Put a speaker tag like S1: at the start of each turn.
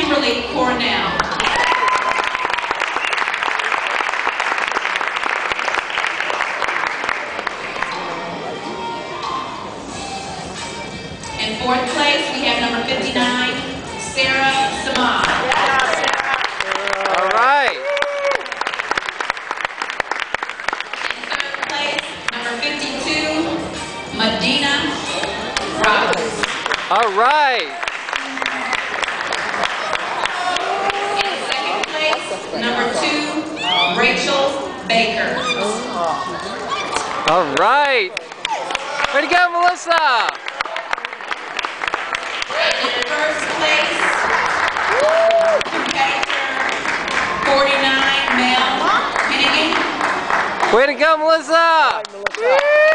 S1: Kimberly Cornell. In fourth place, we have number 59, Sarah Samad.
S2: All right.
S1: In third place, number 52, Medina Roberts.
S2: All right.
S1: In second place, number 2, Rachel Baker.
S2: All right. Way to go, Melissa.
S1: In first place, competitor 49, Mel Hennigan.
S2: Way to go, Melissa.